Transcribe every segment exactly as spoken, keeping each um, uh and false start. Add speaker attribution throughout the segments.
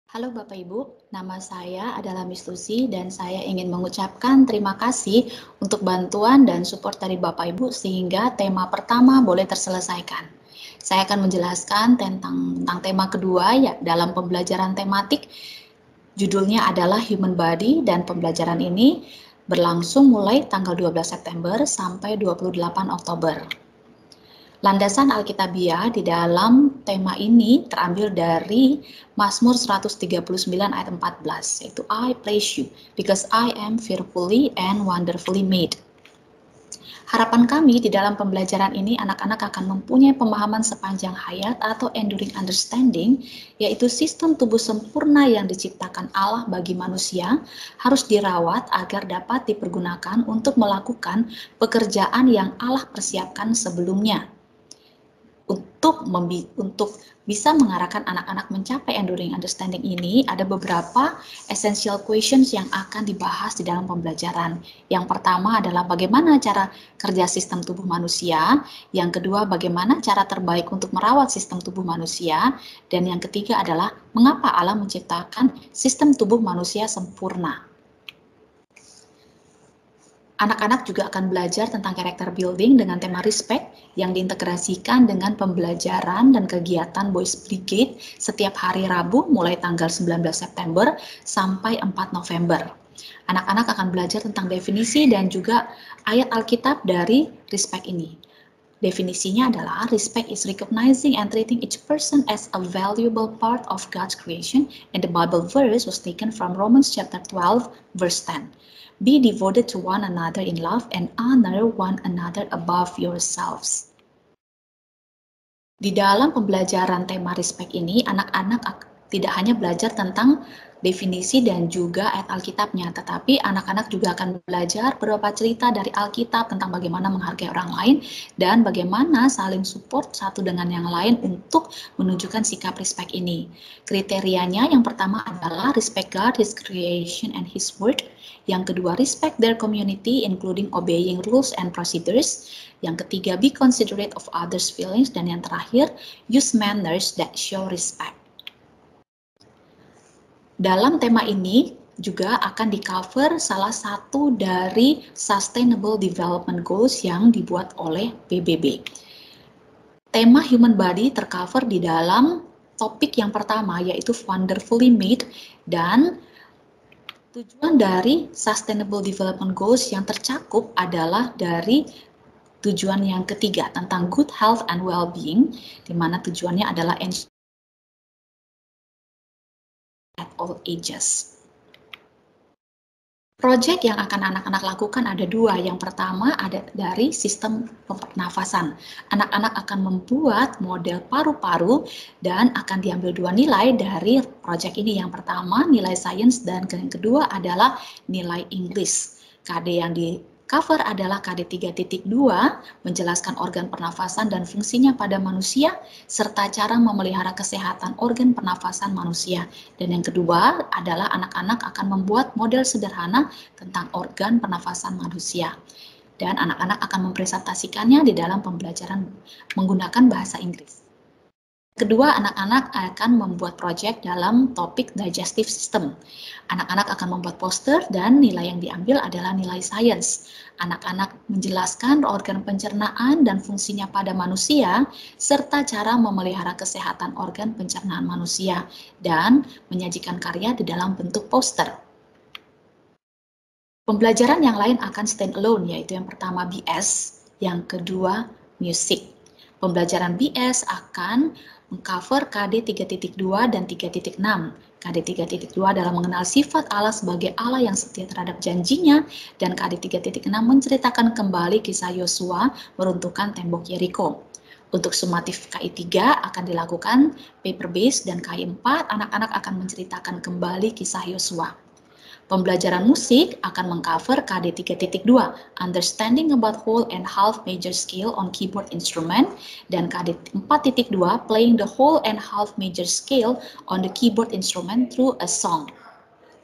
Speaker 1: Halo Bapak Ibu, nama saya adalah Miss Lucy dan saya ingin mengucapkan terima kasih untuk bantuan dan support dari Bapak Ibu sehingga tema pertama boleh terselesaikan. Saya akan menjelaskan tentang, tentang tema kedua ya dalam pembelajaran tematik. Judulnya adalah Human Body dan pembelajaran ini berlangsung mulai tanggal dua belas September sampai dua puluh delapan Oktober. Landasan Alkitabiah di dalam tema ini terambil dari Mazmur seratus tiga puluh sembilan ayat empat belas, yaitu I praise you because I am fearfully and wonderfully made. Harapan kami di dalam pembelajaran ini anak-anak akan mempunyai pemahaman sepanjang hayat atau enduring understanding, yaitu sistem tubuh sempurna yang diciptakan Allah bagi manusia harus dirawat agar dapat dipergunakan untuk melakukan pekerjaan yang Allah persiapkan sebelumnya. Untuk, untuk bisa mengarahkan anak-anak mencapai enduring understanding ini, ada beberapa essential questions yang akan dibahas di dalam pembelajaran. Yang pertama adalah bagaimana cara kerja sistem tubuh manusia, yang kedua bagaimana cara terbaik untuk merawat sistem tubuh manusia, dan yang ketiga adalah mengapa Allah menciptakan sistem tubuh manusia sempurna. Anak-anak juga akan belajar tentang character building dengan tema respect yang diintegrasikan dengan pembelajaran dan kegiatan Boys Brigade setiap hari Rabu mulai tanggal sembilan belas September sampai empat November. Anak-anak akan belajar tentang definisi dan juga ayat Alkitab dari respect ini. Definisinya adalah respect is recognizing and treating each person as a valuable part of God's creation, and the Bible verse was taken from Romans chapter twelve verse ten. Be devoted to one another in love and honor one another above yourselves. Di dalam pembelajaran tema respect ini, anak-anak tidak hanya belajar tentang definisi dan juga ayat Alkitabnya, tetapi anak-anak juga akan belajar beberapa cerita dari Alkitab tentang bagaimana menghargai orang lain dan bagaimana saling support satu dengan yang lain untuk menunjukkan sikap respect ini. Kriterianya yang pertama adalah respect God, His creation, and His word. Yang kedua, respect their community, including obeying rules and procedures. Yang ketiga, be considerate of others' feelings. Dan yang terakhir, use manners that show respect. Dalam tema ini juga akan di-cover salah satu dari Sustainable Development Goals yang dibuat oleh P B B. Tema Human Body tercover di dalam topik yang pertama, yaitu Wonderfully Made, dan tujuan dari Sustainable Development Goals yang tercakup adalah dari tujuan yang ketiga tentang good health and well-being, di mana tujuannya adalah at all ages. Proyek yang akan anak-anak lakukan ada dua. Yang pertama ada dari sistem pernafasan. Anak-anak akan membuat model paru-paru dan akan diambil dua nilai dari proyek ini. Yang pertama nilai sains dan yang kedua adalah nilai English. K D yang di cover adalah K D tiga titik dua, menjelaskan organ pernafasan dan fungsinya pada manusia, serta cara memelihara kesehatan organ pernafasan manusia. Dan yang kedua adalah anak-anak akan membuat model sederhana tentang organ pernafasan manusia. Dan anak-anak akan mempresentasikannya di dalam pembelajaran menggunakan bahasa Inggris. Kedua, anak-anak akan membuat proyek dalam topik digestive system. Anak-anak akan membuat poster dan nilai yang diambil adalah nilai sains. Anak-anak menjelaskan organ pencernaan dan fungsinya pada manusia, serta cara memelihara kesehatan organ pencernaan manusia, dan menyajikan karya di dalam bentuk poster. Pembelajaran yang lain akan stand alone, yaitu yang pertama B S, yang kedua music. Pembelajaran B S akan mengcover K D tiga titik dua dan tiga titik enam. K D tiga titik dua adalah mengenal sifat Allah sebagai Allah yang setia terhadap janjinya, dan K D tiga titik enam menceritakan kembali kisah Yosua meruntuhkan tembok Yeriko. Untuk sumatif K I tiga akan dilakukan paper base, dan K I empat anak-anak akan menceritakan kembali kisah Yosua. Pembelajaran musik akan mengcover K D tiga titik dua, Understanding about whole and half major scale on keyboard instrument, dan K D empat titik dua, Playing the whole and half major scale on the keyboard instrument through a song.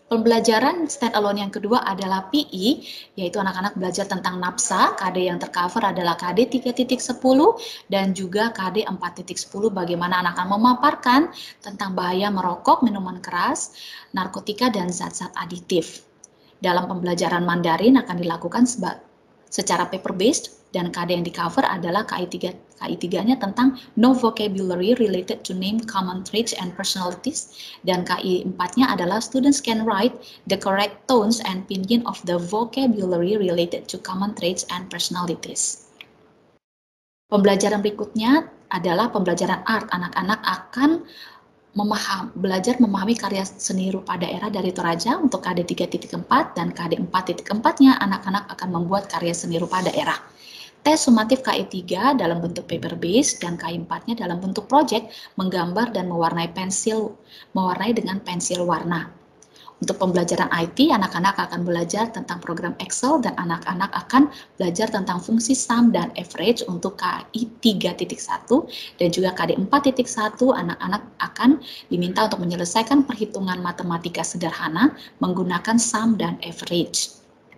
Speaker 1: Pembelajaran standalone yang kedua adalah P I, yaitu anak-anak belajar tentang nafsa. K D yang tercover adalah K D tiga titik sepuluh dan juga K D empat titik sepuluh, bagaimana anak-anak memaparkan tentang bahaya merokok, minuman keras, narkotika, dan zat-zat aditif. Dalam pembelajaran Mandarin akan dilakukan secara paper-based, dan K D yang di-cover adalah K I tiga, K I tiga-nya tentang no vocabulary related to name, common traits, and personalities, dan K I empat-nya adalah students can write the correct tones and pinyin of the vocabulary related to common traits and personalities. Pembelajaran berikutnya adalah pembelajaran art. Anak-anak akan memaham, belajar memahami karya seni rupa daerah dari Toraja untuk K D tiga titik empat, dan K D empat titik empat-nya anak-anak akan membuat karya seni rupa daerah. Tes sumatif K I tiga dalam bentuk paper base dan K I empat-nya dalam bentuk project, menggambar dan mewarnai pensil, mewarnai dengan pensil warna. Untuk pembelajaran I T, anak-anak akan belajar tentang program Excel dan anak-anak akan belajar tentang fungsi sum dan average untuk K I tiga titik satu, dan juga K D empat titik satu anak-anak akan diminta untuk menyelesaikan perhitungan matematika sederhana menggunakan sum dan average.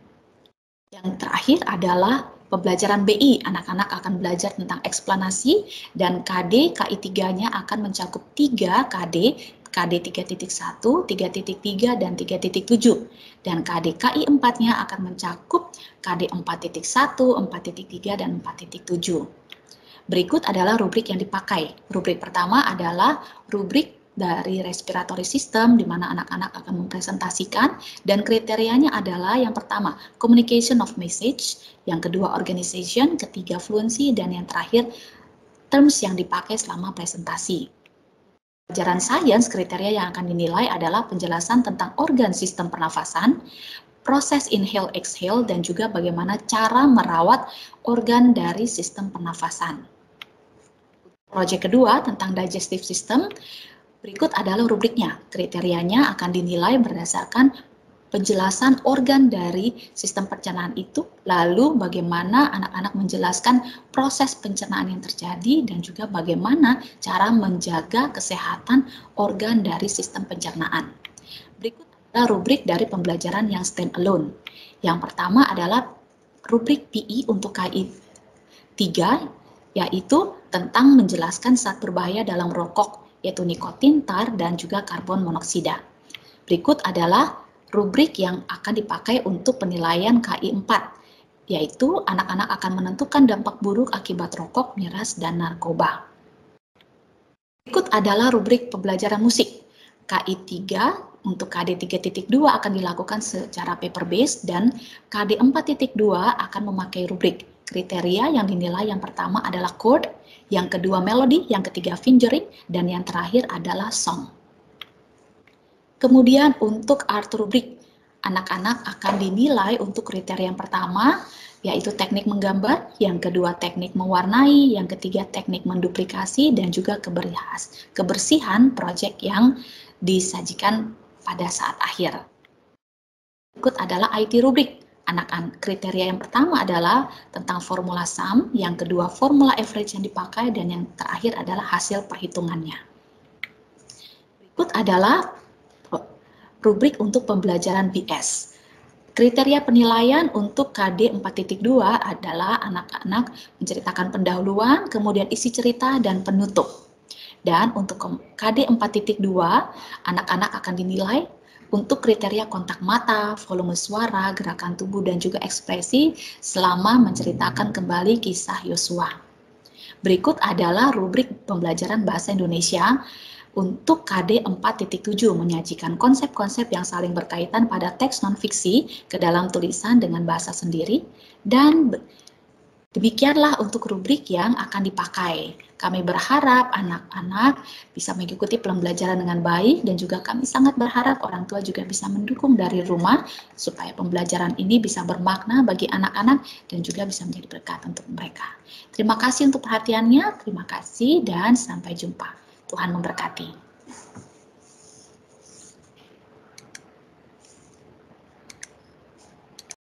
Speaker 1: Yang terakhir adalah pembelajaran B I, anak-anak akan belajar tentang eksplanasi, dan K D K I tiga-nya akan mencakup tiga K D, K D tiga titik satu, tiga titik tiga, dan tiga titik tujuh. Dan K D K I empat-nya akan mencakup K D empat titik satu, empat titik tiga, dan empat titik tujuh. Berikut adalah rubrik yang dipakai. Rubrik pertama adalah rubrik dari respiratory system, di mana anak-anak akan mempresentasikan, dan kriterianya adalah yang pertama, communication of message, yang kedua, organization, ketiga, fluency, dan yang terakhir, terms yang dipakai selama presentasi. Pelajaran sains, kriteria yang akan dinilai adalah penjelasan tentang organ sistem pernafasan, proses inhale-exhale, dan juga bagaimana cara merawat organ dari sistem pernafasan. Proyek kedua tentang digestive system, berikut adalah rubriknya. Kriterianya akan dinilai berdasarkan penjelasan organ dari sistem pencernaan itu, lalu bagaimana anak-anak menjelaskan proses pencernaan yang terjadi, dan juga bagaimana cara menjaga kesehatan organ dari sistem pencernaan. Berikut adalah rubrik dari pembelajaran yang stand alone. Yang pertama adalah rubrik P I untuk K I tiga, yaitu tentang menjelaskan zat berbahaya dalam rokok, yaitu nikotin, tar, dan juga karbon monoksida. Berikut adalah rubrik yang akan dipakai untuk penilaian K I empat, yaitu anak-anak akan menentukan dampak buruk akibat rokok, miras, dan narkoba. Berikut adalah rubrik pembelajaran musik. K I tiga untuk K D tiga titik dua akan dilakukan secara paper base, dan K D empat titik dua akan memakai rubrik. Kriteria yang dinilai yang pertama adalah chord, yang kedua melody, yang ketiga fingering, dan yang terakhir adalah song. Kemudian untuk art rubrik, anak-anak akan dinilai untuk kriteria yang pertama, yaitu teknik menggambar, yang kedua teknik mewarnai, yang ketiga teknik menduplikasi, dan juga kebersihan proyek yang disajikan pada saat akhir. Berikut adalah I T rubrik. Anak-anak kriteria yang pertama adalah tentang formula sum, yang kedua formula average yang dipakai, dan yang terakhir adalah hasil perhitungannya. Berikut adalah rubrik untuk pembelajaran B S. Kriteria penilaian untuk K D empat titik dua adalah anak-anak menceritakan pendahuluan, kemudian isi cerita, dan penutup. Dan untuk K D empat titik dua, anak-anak akan dinilai untuk kriteria kontak mata, volume suara, gerakan tubuh, dan juga ekspresi selama menceritakan kembali kisah Yosua. Berikut adalah rubrik pembelajaran bahasa Indonesia untuk K D empat titik tujuh, menyajikan konsep-konsep yang saling berkaitan pada teks non-fiksi ke dalam tulisan dengan bahasa sendiri, dan demikianlah untuk rubrik yang akan dipakai. Kami berharap anak-anak bisa mengikuti pembelajaran dengan baik, dan juga kami sangat berharap orang tua juga bisa mendukung dari rumah supaya pembelajaran ini bisa bermakna bagi anak-anak dan juga bisa menjadi berkat untuk mereka. Terima kasih untuk perhatiannya, terima kasih, dan sampai jumpa. Tuhan memberkati.